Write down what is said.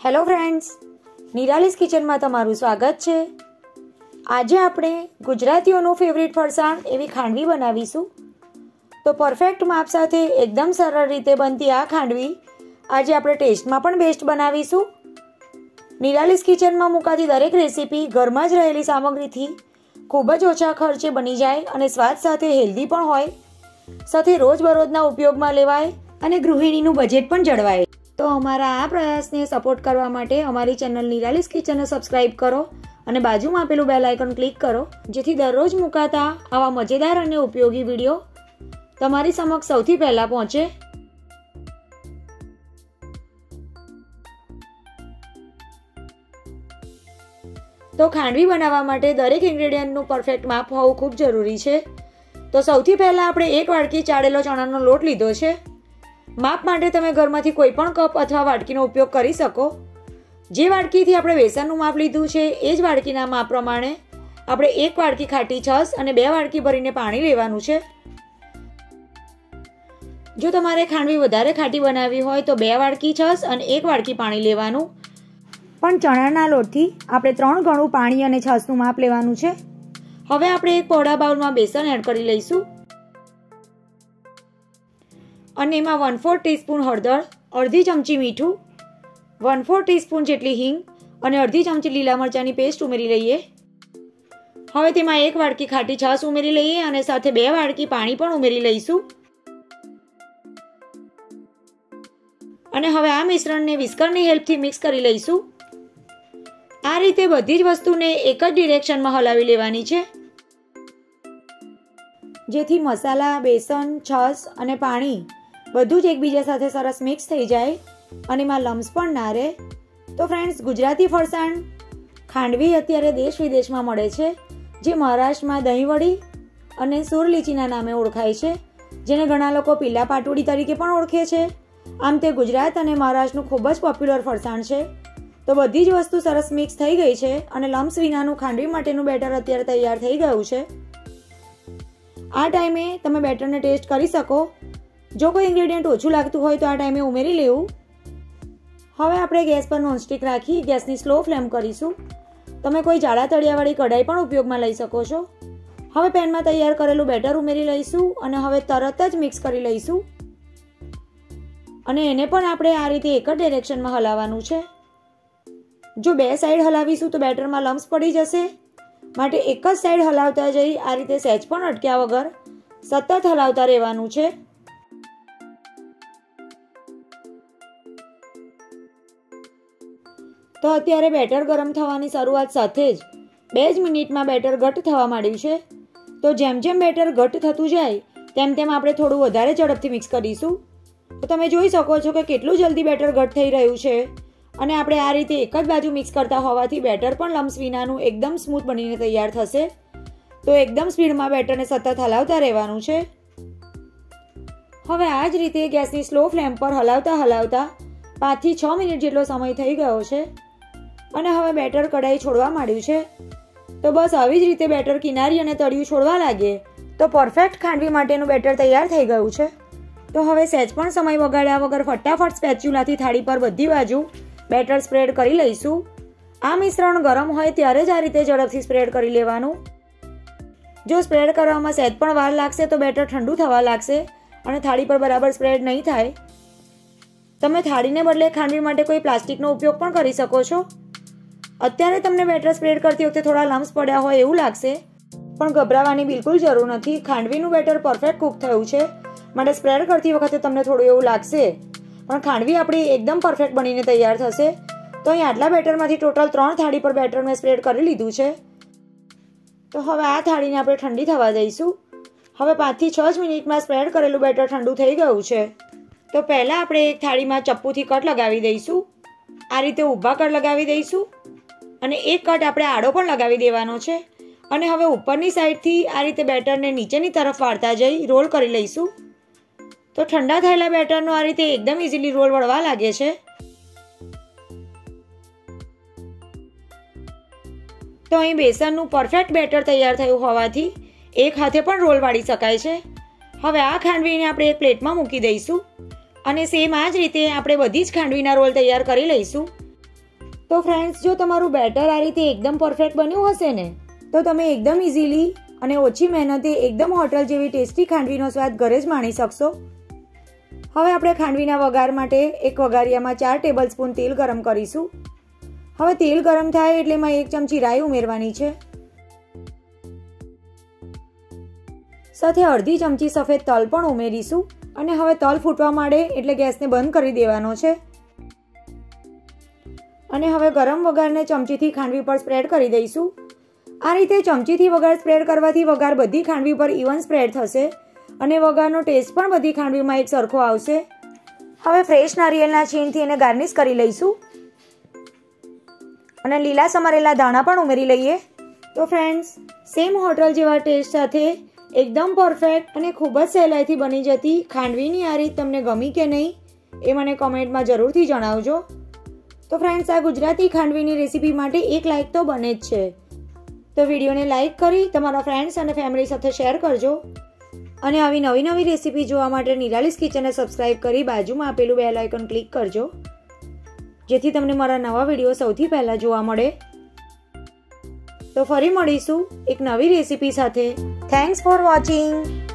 Hello friends, Nirali's કિચનમાં તમારું સ્વાગત છે। આજે આપણે ગુજરાતીઓનું ફેવરિટ ફરસાણ એવી ખાંડવી બનાવીશું। તો પરફેક્ટ માપ સાથે એકદમ સરળ રીતે બનતી આ ખાંડવી આજે આપણે ટેસ્ટમાં પણ બેસ્ટ બનાવીશું। નિરાલીસ કિચનમાં મુકાતી દરેક રેસીપી ઘરમાં જ રહેલી સામગ્રીથી ખૂબ જ ઓછા ખર્ચે બની જાય અને સ્વાદ સાથે હેલ્ધી પણ હોય, સાથે રોજબરોજના ઉપયોગમાં લેવાય અને ગૃહિણીનું બજેટ પણ જળવાય। તો અમારા આ પ્રયાસને સપોર્ટ કરવા માટે અમારી ચેનલ નિરાલીસ કિચનને સબસ્ક્રાઇબ કરો અને બાજુમાં આપેલું બેલ આઇકન ક્લિક કરો, જેથી દરરોજ મુકાતા આવા મજેદાર અને ઉપયોગી વિડીયો તમારી સમક્ષ સૌથી પહેલા પહોંચે। તો ખાંડવી બનાવવા માટે દરેક ઇન્ગ્રેડિયન્ટનું પરફેક્ટ માપ હોવું ખૂબ જરૂરી છે। તો સૌથી પહેલા આપણે 1 વાટકી ચાળેલો ચણાનો લોટ લીધો છે। માપ માટે તમે ઘરમાંથી કોઈ પણ કપ અથવા વાટકીનો ઉપયોગ કરી શકો। જે વાટકીથી આપણે બેસનનું માપ લીધું છે એ જ વાટકીના માપ પ્રમાણે આપણે 1 વાટકી ખાટી છાશ અને 2 વાટકી ભરીને પાણી લેવાનું છે। જો તમારે ખાંડવી વધારે ખાટી બનાવવી હોય તો 2 વાટકી છાશ અને 1 વાટકી પાણી લેવાનું, પણ ચણાના લોટથી આપણે 3 ગણું પાણી અને છાશનું માપ લેવાનું છે। હવે આપણે એક પહોળા બાઉલમાં બેસન એડ કરી લઈશું અને એમાં 1/4 ટીસ્પૂન હળદર, અડધી ચમચી મીઠું, 1/4 ટીસ્પૂન જેટલી હિંગ અને અડધી ચમચી લીલા મરચાંની પેસ્ટ ઉમેરી લઈએ। હવે તેમાં 1 વાટકી ખાટી છાશ ઉમેરી લઈએ અને સાથે 2 વાટકી પાણી પણ ઉમેરી લઈશું અને હવે આ મિશ્રણને વિસ્કરની હેલ્પથી મિક્સ કરી લઈશું। આ રીતે બધી જ વસ્તુને એક જ ડિરેક્શનમાં હલાવી લેવાની છે, જેથી મસાલા, બેસન, છાશ અને પાણી બધું જ એકબીજા સાથે સરસ મિક્સ થઈ જાય અને એમાં લમ્સ પણ ના રહે। તો ફ્રેન્ડ્સ, ગુજરાતી ફરસાણ ખાંડવી અત્યારે દેશ વિદેશમાં મળે છે, જે મહારાષ્ટ્રમાં દહીંવડી અને સુરલીચીના નામે ઓળખાય છે, જેને ઘણા લોકો પીલા પાટોડી તરીકે પણ ઓળખે છે। આમ તે ગુજરાત અને મહારાષ્ટ્રનું ખૂબ જ પોપ્યુલર ફરસાણ છે। તો બધી જ વસ્તુ સરસ મિક્સ થઈ ગઈ છે અને લમ્સ વિનાનું ખાંડવી માટેનું બેટર અત્યારે તૈયાર થઈ ગયું છે। આ ટાઈમે તમે બેટરને ટેસ્ટ કરી શકો। જો કોઈ ઇન્ગ્રેડિયન્ટ ઓછું લાગતું હોય તો આ ટાઈમે ઉમેરી લેવું। હવે આપણે ગેસ પર નોનસ્ટિક રાખી ગેસની સ્લો ફ્લેમ કરીશું। તમે કોઈ જાડા તળિયાવાળી કઢાઈ પણ ઉપયોગમાં લઈ શકો છો। હવે પેનમાં તૈયાર કરેલું બેટર ઉમેરી લઈશું અને હવે તરત જ મિક્સ કરી લઈશું અને એને પણ આપણે આ રીતે એક જ ડિરેક્શનમાં હલાવવાનું છે। જો બે સાઈડ હલાવીશું તો બેટરમાં લમ્સ પડી જશે, માટે એક જ સાઈડ હલાવતા જઈ આ રીતે સહેજ પણ અટક્યા વગર સતત હલાવતા રહેવાનું છે। તો અત્યારે બેટર ગરમ થવાની શરૂઆત સાથે જ 2 જ મિનિટમાં બેટર ઘટ્ટ થવા માંડ્યું છે। તો જેમ જેમ બેટર ઘટ્ટ થતું જાય તેમ તેમ આપણે થોડું વધારે ઝડપથી મિક્સ કરીશું। તો તમે જોઈ શકો છો કે કેટલું જલ્દી બેટર ઘટ્ટ થઈ રહ્યું છે અને આપણે આ રીતે એક જ બાજુ મિક્સ કરતા હોવાથી બેટર પણ લમ્સ વિનાનું એકદમ સ્મૂથ બનીને તૈયાર થશે। તો એકદમ સ્પીડમાં બેટરને સતત હલાવતા રહેવાનું છે। હવે આ જ રીતે ગેસની સ્લો ફ્લેમ પર હલાવતા 5 થી 6 મિનિટ જેટલો સમય થઈ ગયો છે અને હવે બેટર કઢાઈ છોડવા માંડ્યું છે। તો બસ આવી જ રીતે બેટર કિનારી અને તળિયું છોડવા લાગે તો પરફેક્ટ ખાંડવી માટેનું બેટર તૈયાર થઈ ગયું છે। તો હવે સહેજ પણ સમય બગાડ્યા વગર ફટાફટ સ્પેચ્યુલાથી થાળી પર બધી બાજુ બેટર સ્પ્રેડ કરી લઈશું। આ મિશ્રણ ગરમ હોય ત્યારે જ આ રીતે ઝડપથી સ્પ્રેડ કરી લેવાનું। જો સ્પ્રેડ કરવામાં સહેજ પણ વાર લાગશે તો બેટર ઠંડુ થવા લાગશે અને થાળી પર બરાબર સ્પ્રેડ નહીં થાય। તમે થાળીને બદલે ખાંડવી માટે કોઈ પ્લાસ્ટિકનો ઉપયોગ પણ કરી શકો છો। અત્યારે તમને બેટર સ્પ્રેડ કરતી વખતે થોડા લમ્સ પડ્યા હોય એવું લાગશે, પણ ગભરાવાની બિલકુલ જરૂર નથી। ખાંડવીનું બેટર પરફેક્ટ કૂક થયું છે, માટે સ્પ્રેડ કરતી વખતે તમને થોડું એવું લાગશે, પણ ખાંડવી આપણી એકદમ પરફેક્ટ બનીને તૈયાર થશે। તો અહીં આટલા બેટરમાંથી ટોટલ 3 થાળી પર બેટર મેં સ્પ્રેડ કરી લીધું છે। તો હવે આ થાળીને આપણે ઠંડી થવા દઈશું। હવે 5 થી 6 મિનિટમાં સ્પ્રેડ કરેલું બેટર ઠંડુ થઈ ગયું છે। તો પહેલાં આપણે એક થાળીમાં ચપ્પુથી કટ લગાવી દઈશું। આ રીતે ઊભા કટ લગાવી દઈશું અને એક કટ આપણે આડો પણ લગાવી દેવાનો છે અને હવે ઉપરની સાઈડથી આ રીતે બેટરને નીચેની તરફ વાળતા જઈ રોલ કરી લઈશું। તો ઠંડા થયેલા બેટરનો આ રીતે એકદમ ઇઝીલી રોલ વળવા લાગે છે। તો અહીં બેસનનું પરફેક્ટ બેટર તૈયાર થયું હોવાથી એક હાથે પણ રોલ વાળી શકાય છે। હવે આ ખાંડવીને આપણે એક પ્લેટમાં મૂકી દઈશું અને સેમ આ જ રીતે આપણે બધી જ ખાંડવીના રોલ તૈયાર કરી લઈશું। તો ફ્રેન્ડ્સ, જો તમારું બેટર આ રીતે એકદમ પરફેક્ટ બન્યું હશે ને, તો તમે એકદમ ઇઝીલી અને ઓછી મહેનતે એકદમ હોટલ જેવી ટેસ્ટી ખાંડવીનો સ્વાદ ઘરે જ માણી શકશો. હવે આપણે ખાંડવીના વઘાર માટે એક વઘારિયામાં 4 ટેબલસ્પૂન તેલ ગરમ કરીશું. હવે તેલ ગરમ થાય એટલે એમાં 1 ચમચી રાઈ ઉમેરવાની છે. સાથે અડધી ચમચી સફેદ તલ પણ ઉમેરીશું. અને હવે તલ ફૂટવા માંડે એટલે ગેસને બંધ કરી દેવાનો છે. અને હવે ગરમ વઘારને ચમચીથી ખાંડવી પર સ્પ્રેડ કરી દઈશું. આ રીતે ચમચીથી વઘાર સ્પ્રેડ કરવાથી વઘાર બધી ખાંડવી પર ઇવન સ્પ્રેડ થશે અને વઘારનો ટેસ્ટ પણ બધી ખાંડવીમાં એક સરખો આવશે. હવે ફ્રેશ નારિયેળના છીણથી એને ગાર્નિશ કરી લઈશું અને લીલા સમારેલા ધાણા પણ ઉમેરી લઈએ. તો ફ્રેન્ડ્સ, સેમ હોટલ જેવા ટેસ્ટ સાથે એકદમ પરફેક્ટ અને ખૂબ જ સહેલાઈથી બની જતી ખાંડવીની આ રીત તમને ગમી કે નહીં એ મને કોમેન્ટમાં જરૂરથી જણાવજો. તો ફ્રેન્ડ્સ, આ ગુજરાતી ખાંડવીની રેસીપી માટે એક લાઈક તો બને જ છે. તો વિડીયોને લાઈક કરી તમારા ફ્રેન્ડ્સ અને ફેમિલી સાથે શેર કરજો. અને આવી નવી રેસીપી જોવા માટે નિરાલીસ કિચનને સબસ્ક્રાઇબ કરી બાજુમાં આપેલું બેલ આઇકન ક્લિક કરજો, જેથી તમને મારા નવા વિડીયો સૌથી પહેલાં જોવા મળે. તો ફરી મળીશું એક નવી રેસીપી સાથે. Thanks for watching.